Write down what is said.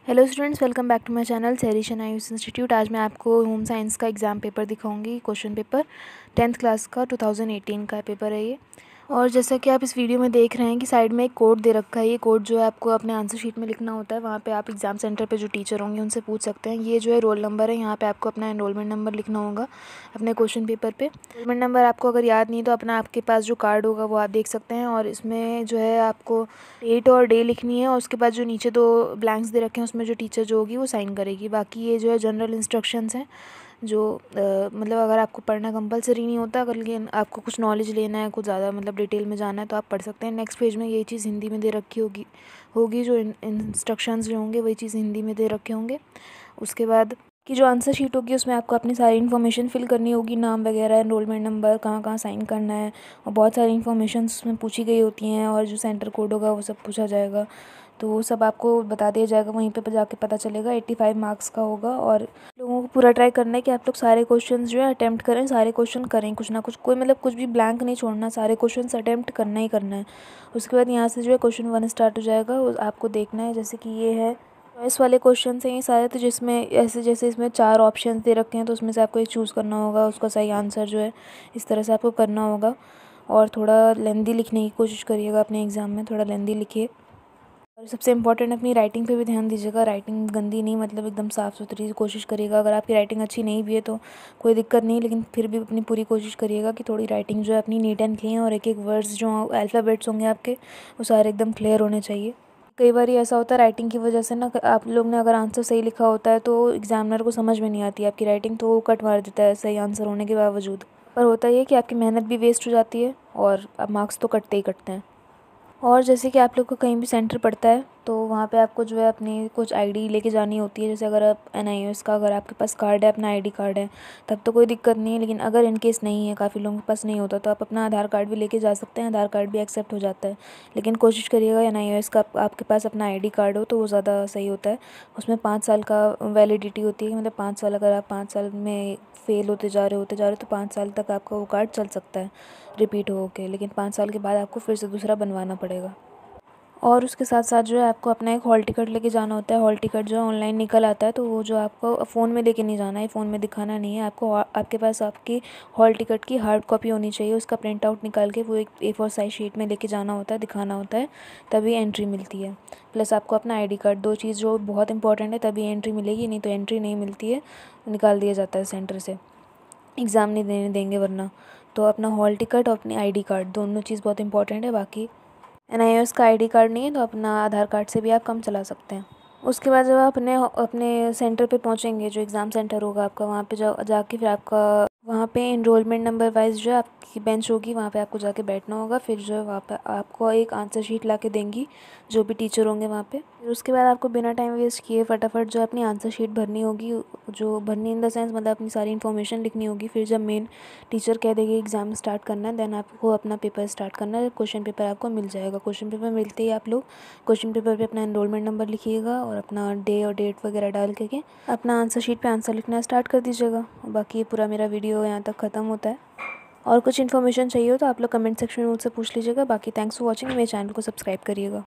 Hello students, welcome back to my channel सैरिशन Ayush institute. आज मैं आपको होम साइंस का एग्ज़ाम पेपर दिखाऊंगी। क्वेश्चन पेपर 10th क्लास का 2018 का पेपर है ये। और जैसा कि आप इस वीडियो में देख रहे हैं कि साइड में एक कोड दे रखा है। ये कोड जो है आपको अपने आंसर शीट में लिखना होता है। वहाँ पे आप एग्ज़ाम सेंटर पे जो टीचर होंगे उनसे पूछ सकते हैं। ये जो है रोल नंबर है, यहाँ पे आपको अपना एनरोलमेंट नंबर लिखना होगा अपने क्वेश्चन पेपर पे। एनरोलमेंट नंबर आपको अगर याद नहीं तो अपना आपके पास जो कार्ड होगा वो आप देख सकते हैं। और इसमें जो है आपको डेट और डे लिखनी है और उसके बाद जो नीचे 2 ब्लैंक्स दे रखे हैं उसमें जो टीचर जो होगी वो साइन करेगी। बाकी ये जो है जनरल इंस्ट्रक्शंस हैं जो मतलब अगर आपको पढ़ना कंपलसरी नहीं होता, अगर लेकिन आपको कुछ नॉलेज लेना है, कुछ ज़्यादा मतलब डिटेल में जाना है तो आप पढ़ सकते हैं। नेक्स्ट पेज में ये चीज़ हिंदी में दे रखी होगी जो इंस्ट्रक्शंस जो होंगे वही चीज़ हिंदी में दे रखे होंगे। उसके बाद कि जो आंसर शीट होगी उसमें आपको अपनी सारी इन्फॉर्मेशन फिल करनी होगी, नाम वगैरह, एनरोलमेंट नंबर, कहाँ कहाँ साइन करना है, और बहुत सारी इन्फॉर्मेशन उसमें पूछी गई होती हैं। और जो सेंटर कोड होगा वो सब पूछा जाएगा, तो वो सब आपको बता दिया जाएगा। वहीं पे जाके पता चलेगा। 85 मार्क्स का होगा और लोगों को पूरा ट्राई करना है कि आप लोग सारे क्वेश्चन जो है अटेम्प्ट करें, सारे क्वेश्चन करें, कुछ ना कुछ, कोई मतलब कुछ भी ब्लैंक नहीं छोड़ना, सारे क्वेश्चन अटेम्प्ट करना ही करना है। उसके बाद यहाँ से जो है क्वेश्चन 1 स्टार्ट हो जाएगा। आपको देखना है जैसे कि ये है चॉइस वाले क्वेश्चन हैं ये सारे, तो जिसमें ऐसे जैसे इसमें 4 ऑप्शन दे रखे हैं तो उसमें से आपको एक चूज़ करना होगा, उसका सही आंसर जो है इस तरह से आपको करना होगा। और थोड़ा लेंदी लिखने की कोशिश करिएगा अपने एग्ज़ाम में, थोड़ा लेंदी लिखिए। और सबसे इम्पोर्टेंट अपनी राइटिंग पे भी ध्यान दीजिएगा। राइटिंग गंदी नहीं, मतलब एकदम साफ़ सुथरी कोशिश करिएगा। अगर आपकी राइटिंग अच्छी नहीं भी है तो कोई दिक्कत नहीं, लेकिन फिर भी अपनी पूरी कोशिश करिएगा कि थोड़ी राइटिंग जो है अपनी नीट एंड क्लीन, और एक एक वर्ड्स जो अल्फ़ाबेट्स होंगे आपके वो सारे एकदम क्लियर होने चाहिए। कई बार ऐसा होता है राइटिंग की वजह से ना, आप लोग ने अगर आंसर सही लिखा होता है तो एग्जामिनर को समझ में नहीं आती आपकी राइटिंग, तो वो कट मार देता है सही आंसर होने के बावजूद। पर होता ये कि आपकी मेहनत भी वेस्ट हो जाती है और अब मार्क्स तो कटते ही कटते हैं। और जैसे कि आप लोग को कहीं भी सेंटर पड़ता है तो वहाँ पे आपको जो है अपनी कुछ आईडी लेके जानी होती है। जैसे अगर आप एनआईओएस का अगर आपके पास कार्ड है, अपना आईडी कार्ड है, तब तो कोई दिक्कत नहीं है। लेकिन अगर इन केस नहीं है, काफ़ी लोगों के पास नहीं होता, तो आप अपना आधार कार्ड भी लेके जा सकते हैं। आधार कार्ड भी एक्सेप्ट हो जाता है, लेकिन कोशिश करिएगा एनआईओएस का आपके पास अपना आईडी कार्ड हो तो वो ज़्यादा सही होता है। उसमें 5 साल का वैलिडिटी होती है, मतलब 5 साल, अगर आप 5 साल में फेल होते जा रहे हो तो 5 साल तक आपका वो कार्ड चल सकता है रिपीट हो के, लेकिन 5 साल के बाद आपको फिर से दूसरा बनवाना पड़ेगा। और उसके साथ साथ जो है आपको अपना एक हॉल टिकट लेके जाना होता है। हॉल टिकट जो है ऑनलाइन निकल आता है, तो वो जो आपको फ़ोन में लेके नहीं जाना है, फ़ोन में दिखाना नहीं है आपको। आपके पास आपकी हॉल टिकट की हार्ड कॉपी होनी चाहिए। उसका प्रिंट आउट निकाल के वो एक A4 साइज शीट में लेके जाना होता है, दिखाना होता है, तभी एंट्री मिलती है। प्लस आपको अपना आईडी कार्ड, 2 चीज़ जो बहुत इंपॉर्टेंट है, तभी एंट्री मिलेगी, नहीं तो एंट्री नहीं मिलती है, निकाल दिया जाता है सेंटर से, एग्ज़ाम नहीं देने देंगे वरना। तो अपना हॉल टिकट और अपनी आईडी कार्ड, दोनों चीज़ बहुत इंपॉर्टेंट है। बाकी एनआईओएस का आईडी कार्ड नहीं है तो अपना आधार कार्ड से भी आप काम चला सकते हैं। उसके बाद जब आप अपने अपने सेंटर पे पहुंचेंगे, जो एग्ज़ाम सेंटर होगा आपका, वहाँ पे जाके फिर आपका वहाँ पे एनरोलमेंट नंबर वाइज जो है आपकी बेंच होगी, वहाँ पे आपको जाके बैठना होगा। फिर जो है वहाँ पे आपको एक आंसर शीट ला के देंगी जो भी टीचर होंगे वहाँ पे। फिर उसके बाद आपको बिना टाइम वेस्ट किए फटाफट जो अपनी आंसर शीट भरनी होगी, जो भरनी इन द सेंस मतलब अपनी सारी इन्फॉर्मेशन लिखनी होगी। फिर जब मेन टीचर कह देगी एग्ज़ाम स्टार्ट करना है, देन आपको अपना पेपर स्टार्ट करना है। क्वेश्चन पेपर आपको मिल जाएगा। क्वेश्चन पेपर मिलते ही आप लोग क्वेश्चन पेपर पे अपना एनरोलमेंट नंबर लिखिएगा और अपना डे और डेट वगैरह डाल के अपना आंसर शीट पे आंसर लिखना स्टार्ट कर दीजिएगा। बाकी ये पूरा मेरा वीडियो यहाँ तक ख़त्म होता है। और कुछ इन्फॉर्मेशन चाहिए हो तो आप लोग कमेंट सेक्शन में मुझसे पूछ लीजिएगा। बाकी थैंक्स फॉर वॉचिंग। मेरे चैनल को सब्सक्राइब करिएगा।